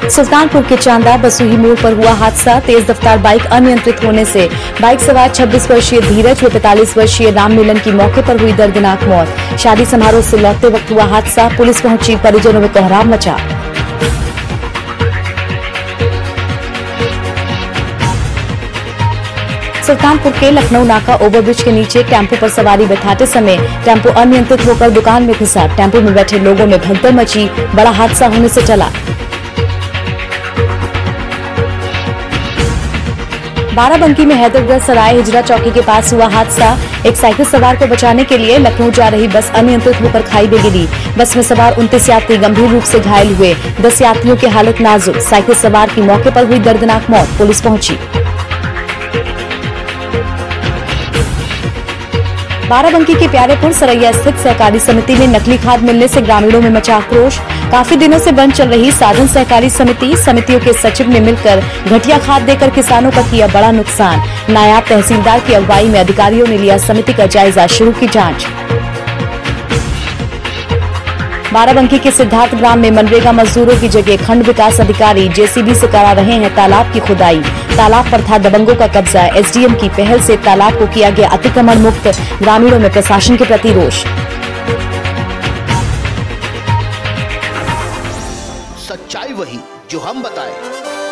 सुल्तानपुर के चांदा बसुही मोड़ पर हुआ हादसा। तेज रफ्तार बाइक अनियंत्रित होने से बाइक सवार 26 वर्षीय धीरज व 45 वर्षीय राम मिलन की मौके पर हुई दर्दनाक मौत। शादी समारोह से लौटते वक्त हुआ हादसा। पुलिस पहुंची, परिजनों में कोहराम मचा। सुल्तानपुर के लखनऊ नाका ओवरब्रिज के नीचे टेम्पो पर सवारी बैठाते समय टेम्पो अनियंत्रित होकर दुकान में घुसा। टेम्पो में बैठे लोगों में भगदड़ मची। बड़ा हादसा होने से चला। बाराबंकी में हैदरगढ़ सराय हिजरा चौकी के पास हुआ हादसा। एक साइकिल सवार को बचाने के लिए लखनऊ जा रही बस अनियंत्रित होकर खाई में गिरी। बस में सवार 29 यात्री गंभीर रूप से घायल हुए। 10 यात्रियों की हालत नाजुक। साइकिल सवार की मौके पर हुई दर्दनाक मौत। पुलिस पहुंची। बाराबंकी के प्यारेपुर सरैया स्थित सहकारी समिति में नकली खाद मिलने से ग्रामीणों में मचा आक्रोश। काफी दिनों से बंद चल रही साधन सहकारी समितियों के सचिव ने मिलकर घटिया खाद देकर किसानों का किया बड़ा नुकसान। नायब तहसीलदार की अगुवाई में अधिकारियों ने लिया समिति का जायजा, शुरू की जांच। बाराबंकी के सिद्धार्थ ग्राम में मनरेगा मजदूरों की जगह खंड विकास अधिकारी जेसीबी से करा रहे हैं तालाब की खुदाई। तालाब पर था दबंगों का कब्जा। एसडीएम की पहल से तालाब को किया गया अतिक्रमण मुक्त। ग्रामीणों में प्रशासन के प्रति रोष। सच्चाई वही जो हम बताएं।